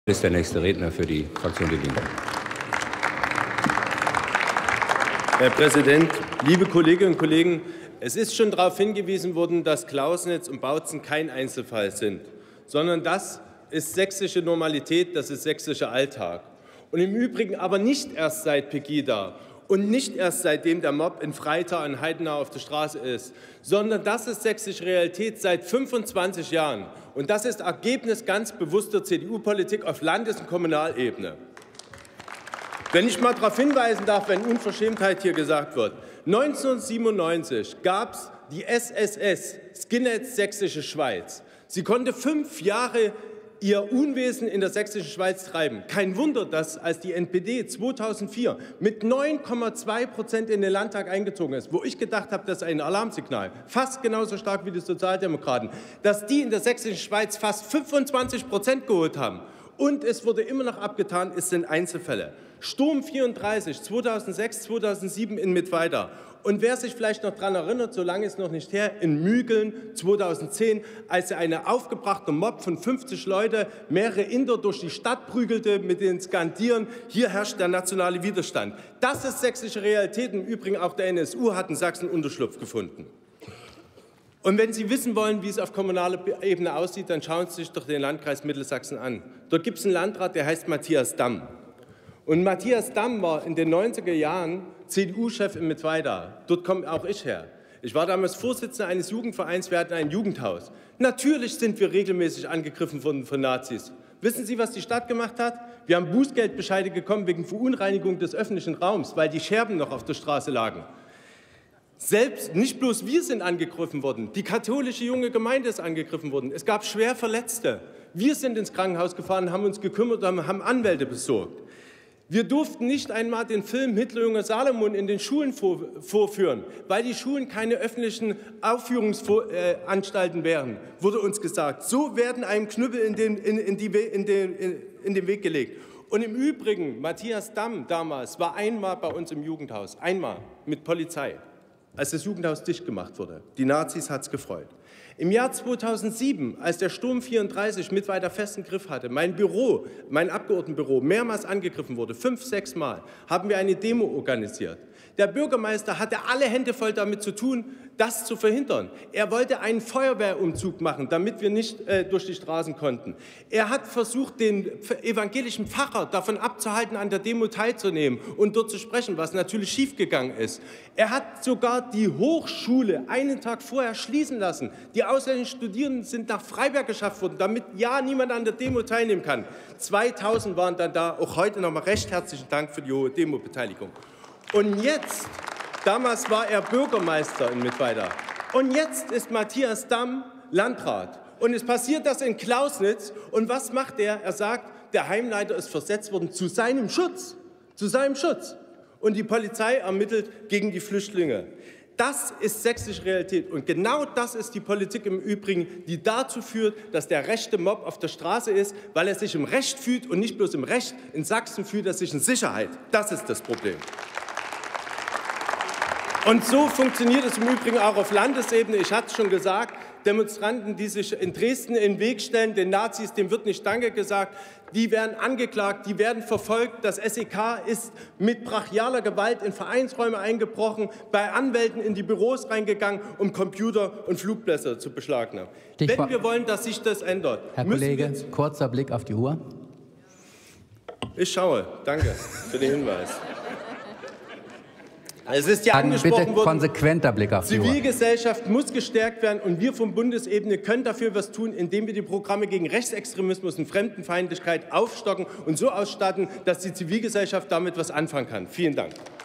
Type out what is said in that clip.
Ist der nächste Redner für die Fraktion Die Linke. Herr Präsident, liebe Kolleginnen und Kollegen! Es ist schon darauf hingewiesen worden, dass Klausnitz und Bautzen kein Einzelfall sind, sondern das ist sächsische Normalität, das ist sächsischer Alltag. Und im Übrigen aber nicht erst seit Pegida und nicht erst seitdem der Mob in Freital und Heidenau auf der Straße ist, sondern das ist sächsische Realität seit 25 Jahren. Und das ist Ergebnis ganz bewusster CDU-Politik auf Landes- und Kommunalebene. Wenn ich mal darauf hinweisen darf, wenn Unverschämtheit hier gesagt wird: 1997 gab es die SSS, Skinheads Sächsische Schweiz. Sie konnte 5 Jahre ihr Unwesen in der sächsischen Schweiz treiben. Kein Wunder, dass als die NPD 2004 mit 9,2% in den Landtag eingezogen ist, wo ich gedacht habe, das ist ein Alarmsignal, fast genauso stark wie die Sozialdemokraten, dass die in der sächsischen Schweiz fast 25% geholt haben. Und es wurde immer noch abgetan, es sind Einzelfälle. Sturm 34, 2006, 2007 in Mittweida. Und wer sich vielleicht noch daran erinnert, so lange ist noch nicht her, in Mügeln 2010, als eine aufgebrachte Mob von 50 Leute mehrere Inder durch die Stadt prügelte mit den Skandieren: Hier herrscht der nationale Widerstand. Das ist sächsische Realität. Im Übrigen auch der NSU hat in Sachsen Unterschlupf gefunden. Und wenn Sie wissen wollen, wie es auf kommunaler Ebene aussieht, dann schauen Sie sich doch den Landkreis Mittelsachsen an. Dort gibt es einen Landrat, der heißt Matthias Damm. Und Matthias Damm war in den 90er Jahren CDU-Chef in Mittweida. Dort komme auch ich her. Ich war damals Vorsitzender eines Jugendvereins, wir hatten ein Jugendhaus. Natürlich sind wir regelmäßig angegriffen worden von Nazis. Wissen Sie, was die Stadt gemacht hat? Wir haben Bußgeldbescheide bekommen wegen Verunreinigung des öffentlichen Raums, weil die Scherben noch auf der Straße lagen. Selbst nicht bloß wir sind angegriffen worden, die katholische junge Gemeinde ist angegriffen worden. Es gab schwer Verletzte. Wir sind ins Krankenhaus gefahren, haben uns gekümmert, haben Anwälte besorgt. Wir durften nicht einmal den Film Hitler, Junge Salomon in den Schulen vorführen, weil die Schulen keine öffentlichen Aufführungsanstalten wären, wurde uns gesagt. So werden einem Knüppel in den Weg gelegt. Und im Übrigen, Matthias Damm damals war einmal bei uns im Jugendhaus, einmal mit Polizei, als das Jugendhaus dicht gemacht wurde. Die Nazis hat es gefreut. Im Jahr 2007, als der Sturm 34 Mittweida festen Griff hatte, mein Büro, mein Abgeordnetenbüro, mehrmals angegriffen wurde, 5-, 6 Mal, haben wir eine Demo organisiert. Der Bürgermeister hatte alle Hände voll damit zu tun, das zu verhindern. Er wollte einen Feuerwehrumzug machen, damit wir nicht durch die Straßen konnten. Er hat versucht, den evangelischen Pfarrer davon abzuhalten, an der Demo teilzunehmen und dort zu sprechen, was natürlich schiefgegangen ist. Er hat sogar die Hochschule einen Tag vorher schließen lassen. Die ausländischen Studierenden sind nach Freiberg geschafft worden, damit ja niemand an der Demo teilnehmen kann. 2000 waren dann da. Auch heute noch mal recht herzlichen Dank für die hohe Demo-Beteiligung. Und jetzt, damals war er Bürgermeister in Mittweida, und jetzt ist Matthias Damm Landrat. Und es passiert das in Klausnitz. Und was macht er? Er sagt, der Heimleiter ist versetzt worden zu seinem Schutz. Zu seinem Schutz. Und die Polizei ermittelt gegen die Flüchtlinge. Das ist sächsische Realität. Und genau das ist die Politik im Übrigen, die dazu führt, dass der rechte Mob auf der Straße ist, weil er sich im Recht fühlt und nicht bloß im Recht. In Sachsen fühlt er sich in Sicherheit. Das ist das Problem. Und so funktioniert es im Übrigen auch auf Landesebene. Ich hatte es schon gesagt, Demonstranten, die sich in Dresden in den Weg stellen, den Nazis, dem wird nicht Danke gesagt, die werden angeklagt, die werden verfolgt. Das SEK ist mit brachialer Gewalt in Vereinsräume eingebrochen, bei Anwälten in die Büros reingegangen, um Computer und Flugblätter zu beschlagnahmen. Wenn wir wollen, dass sich das ändert, Herr Kollege, kurzer Blick auf die Uhr. Ich schaue. Danke für den Hinweis. Es ist ja angesprochen bitte konsequenter Blick auf die Uhr. Zivilgesellschaft muss gestärkt werden, und wir von Bundesebene können dafür etwas tun, indem wir die Programme gegen Rechtsextremismus und Fremdenfeindlichkeit aufstocken und so ausstatten, dass die Zivilgesellschaft damit etwas anfangen kann. Vielen Dank.